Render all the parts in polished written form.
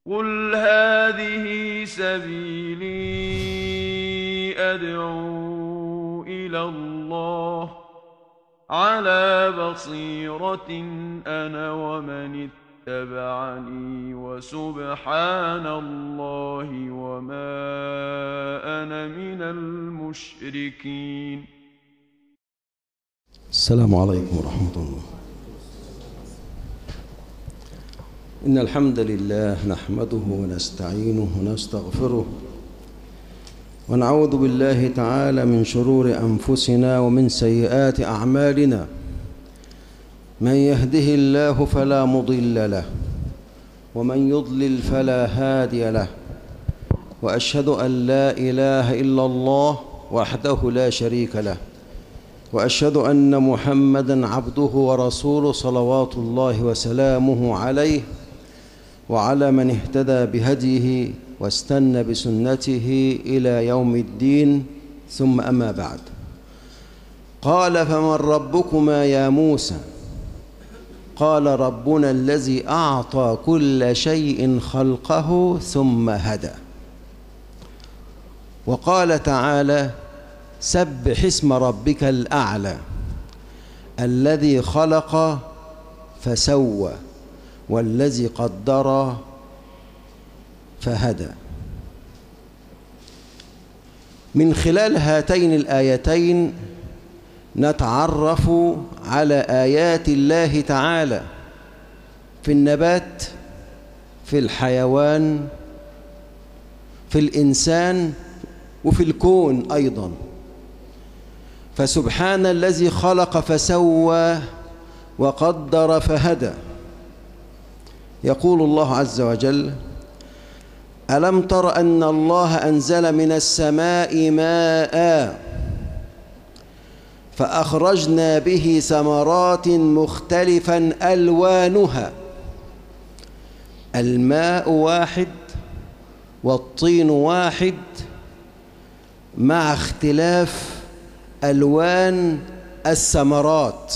قل هذه سبيلي أدعو إلى الله على بصيرة أنا ومن اتبعني وسبحان الله وما أنا من المشركين. السلام عليكم ورحمة الله. إن الحمد لله نحمده ونستعينه ونستغفره ونعوذ بالله تعالى من شرور أنفسنا ومن سيئات أعمالنا. من يهده الله فلا مضل له ومن يضلل فلا هادي له، وأشهد أن لا إله إلا الله وحده لا شريك له، وأشهد أن محمدًا عبده ورسوله صلوات الله وسلامه عليه وعلى من اهتدى بهديه واستنى بسنته إلى يوم الدين، ثم أما بعد. قال: فمن ربكما يا موسى؟ قال: ربنا الذي أعطى كل شيء خلقه ثم هدى. وقال تعالى: سبح اسم ربك الأعلى الذي خلق فسوى والذي قدر فهدى. من خلال هاتين الآيتين نتعرف على آيات الله تعالى في النبات، في الحيوان، في الإنسان، وفي الكون أيضا. فسبحان الذي خلق فسوى وقدر فهدى. يقول الله عز وجل: ألم تر أن الله أنزل من السماء ماء فأخرجنا به ثمرات مختلفا ألوانها. الماء واحد والطين واحد مع اختلاف ألوان الثمرات.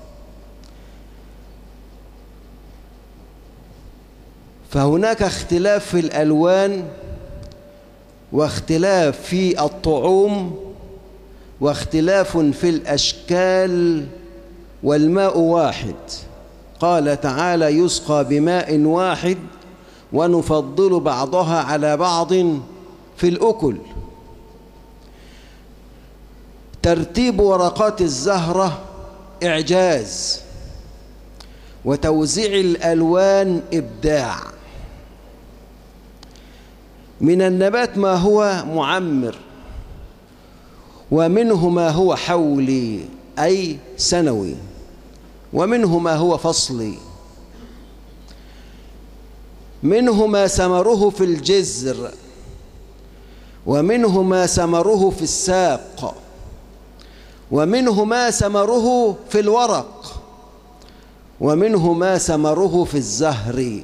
فهناك اختلاف في الألوان، واختلاف في الطعوم، واختلاف في الأشكال، والماء واحد. قال تعالى: يسقى بماء واحد ونفضل بعضها على بعض في الأكل. ترتيب ورقات الزهرة إعجاز، وتوزيع الألوان إبداع. من النبات ما هو معمر، ومنه ما هو حولي أي سنوي، ومنه ما هو فصلي. منه ما ثمره في الجذر، ومنه ما ثمره في الساق، ومنه ما ثمره في الورق، ومنه ما ثمره في الزهر.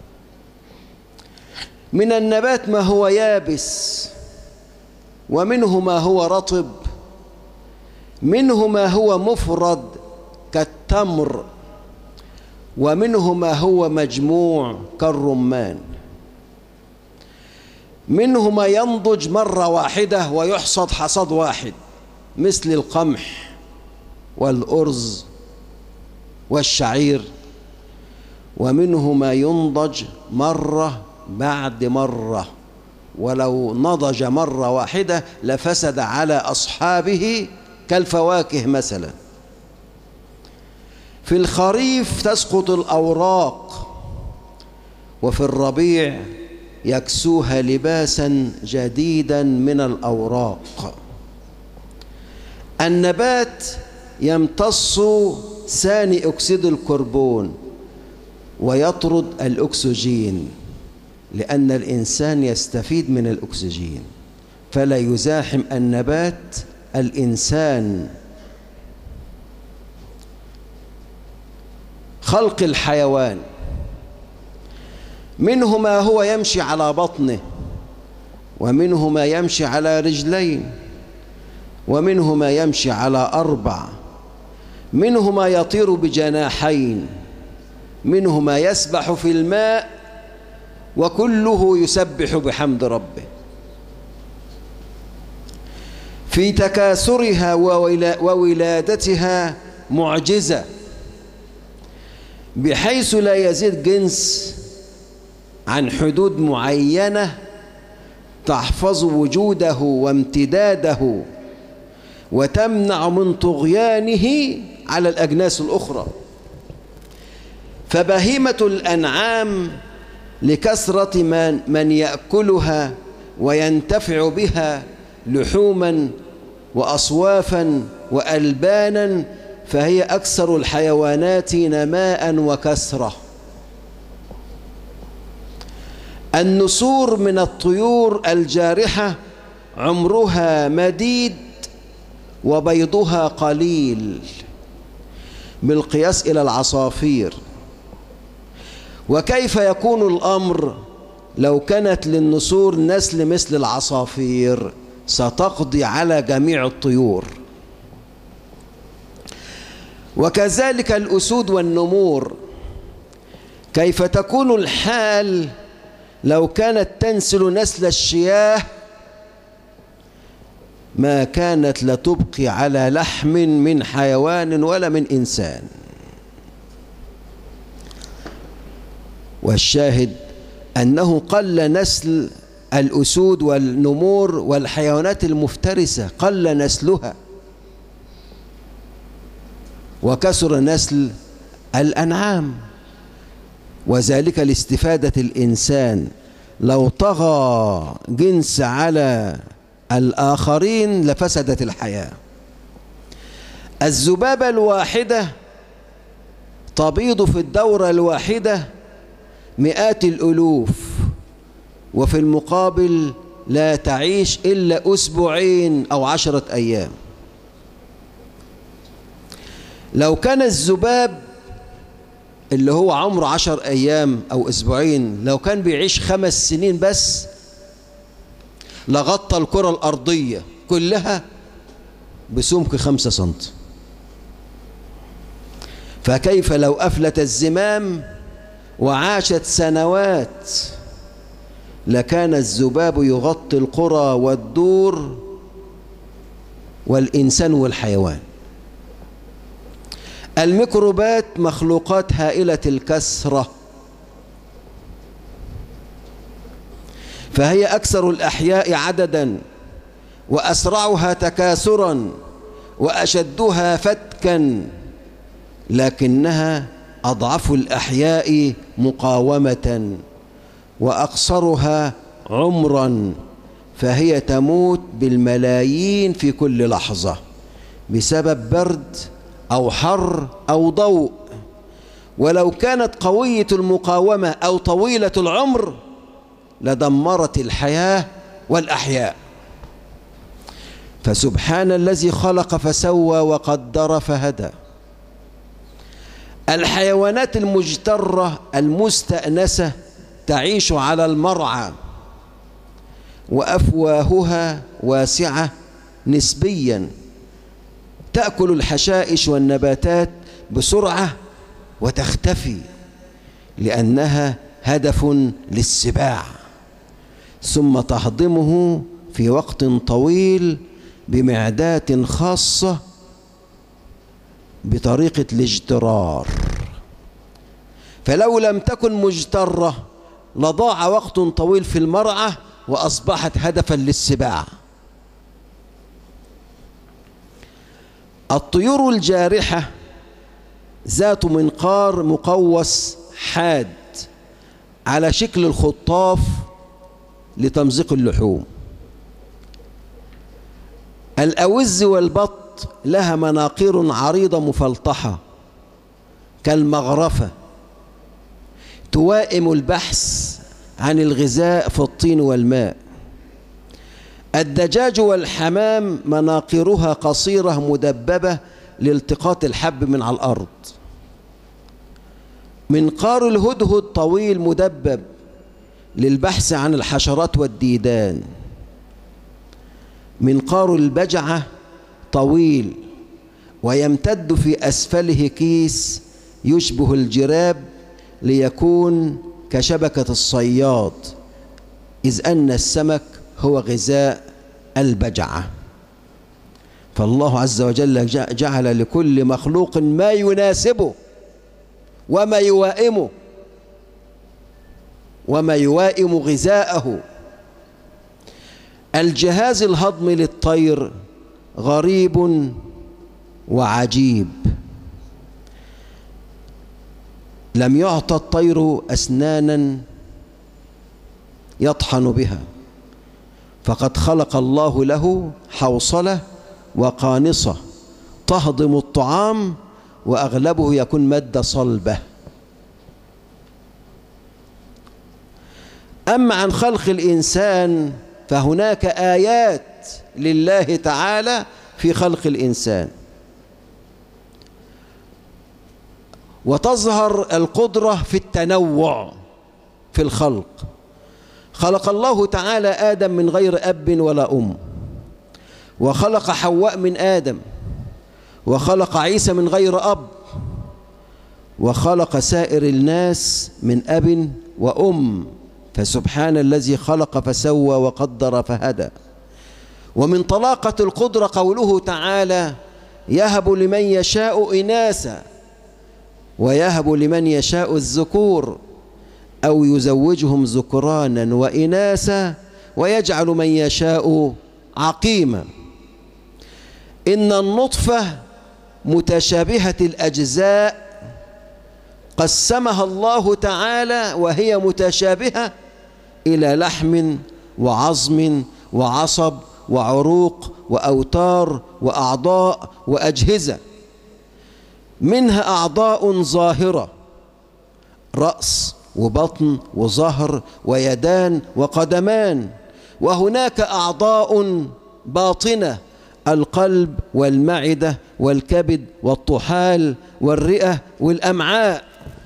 من النبات ما هو يابس، ومنه ما هو رطب، منه ما هو مفرد كالتمر، ومنه ما هو مجموع كالرمان. منه ما ينضج مرة واحدة ويحصد حصاد واحد مثل القمح والأرز والشعير، ومنه ما ينضج مرة بعد مرة، ولو نضج مرة واحدة لفسد على أصحابه كالفواكه مثلا. في الخريف تسقط الأوراق، وفي الربيع يكسوها لباسا جديدا من الأوراق. النبات يمتص ثاني أكسيد الكربون ويطرد الأكسجين، لأن الإنسان يستفيد من الأكسجين، فلا يزاحم النبات الإنسان. خلق الحيوان: منه ما هو يمشي على بطنه، ومنه ما يمشي على رجلين، ومنه ما يمشي على 4، منه ما يطير بجناحين، منه ما يسبح في الماء، وكله يسبح بحمد ربه. في تكاثرها وولادتها معجزة، بحيث لا يزيد جنس عن حدود معينة تحفظ وجوده وامتداده وتمنع من طغيانه على الأجناس الأخرى. فبهيمة الأنعام لكثرة من يأكلها وينتفع بها لحوما وأصوافا وألبانا، فهي أكثر الحيوانات نماء وكثرة. النسور من الطيور الجارحة عمرها مديد وبيضها قليل بالقياس إلى العصافير. وكيف يكون الأمر لو كانت للنسور نسل مثل العصافير؟ ستقضي على جميع الطيور. وكذلك الأسود والنمور. كيف تكون الحال لو كانت تنسل نسل الشياه؟ ما كانت لتبقي على لحم من حيوان ولا من إنسان. والشاهد أنه قل نسل الأسود والنمور والحيوانات المفترسة، قل نسلها وكثر نسل الأنعام، وذلك لاستفادة الإنسان. لو طغى جنس على الآخرين لفسدت الحياة. الذبابة الواحدة تبيض في الدورة الواحدة مئات الألوف، وفي المقابل لا تعيش إلا أسبوعين أو 10 أيام. لو كان الذباب اللي هو عمره 10 أيام أو أسبوعين لو كان بيعيش 5 سنين بس لغطى الكرة الأرضية كلها بسمك 5 سنتي. فكيف لو أفلت الزمام وعاشت سنوات؟ لكان الذباب يغطي القرى والدور والإنسان والحيوان. الميكروبات مخلوقات هائلة الكثرة، فهي أكثر الأحياء عددا وأسرعها تكاثرا وأشدها فتكا، لكنها أضعف الأحياء مقاومة وأقصرها عمرا، فهي تموت بالملايين في كل لحظة بسبب برد أو حر أو ضوء. ولو كانت قوية المقاومة أو طويلة العمر لدمرت الحياة والأحياء. فسبحان الذي خلق فسوى وقدر فهدى. الحيوانات المجترة المستأنسة تعيش على المرعى وأفواهها واسعة نسبيا، تأكل الحشائش والنباتات بسرعة وتختفي لأنها هدف للسباع، ثم تهضمه في وقت طويل بمعدات خاصة بطريقة الاجترار. فلو لم تكن مجترة لضاع وقت طويل في المرعى وأصبحت هدفا للسباع. الطيور الجارحة ذات منقار مقوس حاد على شكل الخطاف لتمزيق اللحوم. الأوز والبط لها مناقير عريضة مفلطحة كالمغرفة توائم البحث عن الغذاء في الطين والماء. الدجاج والحمام مناقيرها قصيرة مدببة لالتقاط الحب من على الأرض. منقار الهدهد طويل مدبب للبحث عن الحشرات والديدان. منقار البجعة طويل ويمتد في أسفله كيس يشبه الجراب ليكون كشبكة الصياد، إذ أن السمك هو غذاء البجعة. فالله عز وجل جعل لكل مخلوق ما يناسبه وما يوائم غذاءه. الجهاز الهضمي للطير غريب وعجيب. لم يعطى الطير أسنانا يطحن بها، فقد خلق الله له حوصلة وقانصة تهضم الطعام، وأغلبه يكون مادة صلبة. أما عن خلق الإنسان فهناك آيات لله تعالى في خلق الإنسان، وتظهر القدرة في التنوع في الخلق. خلق الله تعالى آدم من غير أب ولا أم، وخلق حواء من آدم، وخلق عيسى من غير أب، وخلق سائر الناس من أب وأم. فسبحان الذي خلق فسوى وقدر فهدى. ومن طلاقة القدرة قوله تعالى: يهب لمن يشاء إناثا ويهب لمن يشاء الذكور أو يزوجهم ذكرانا وإناثا ويجعل من يشاء عقيما. إن النطفة متشابهة الأجزاء قسمها الله تعالى وهي متشابهة إلى لحم وعظم وعصب وعروق وأوتار وأعضاء وأجهزة. منها أعضاء ظاهرة، رأس وبطن وظهر ويدان وقدمان، وهناك أعضاء باطنة، القلب والمعدة والكبد والطحال والرئة والأمعاء.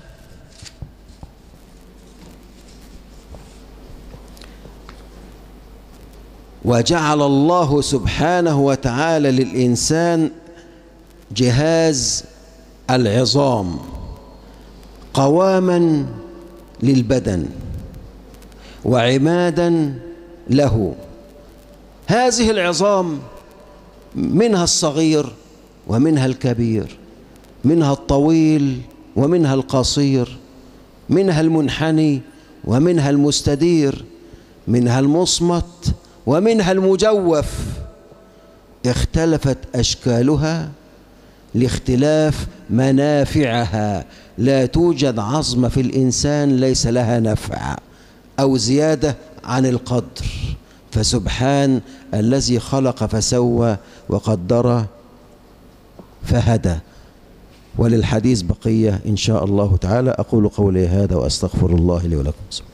وجعل الله سبحانه وتعالى للإنسان جهاز العظام قواما للبدن وعمادا له. هذه العظام منها الصغير ومنها الكبير، منها الطويل ومنها القصير، منها المنحني ومنها المستدير، منها المصمت ومنها المجوف. اختلفت أشكالها لاختلاف منافعها. لا توجد عظمة في الإنسان ليس لها نفع أو زيادة عن القدر. فسبحان الذي خلق فسوى وقدر فهدى. وللحديث بقية إن شاء الله تعالى. أقول قولي هذا وأستغفر الله لي ولكم.